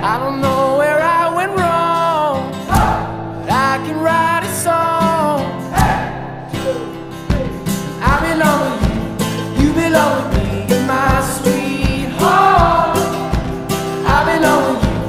I don't know where I went wrong, but I can write a song.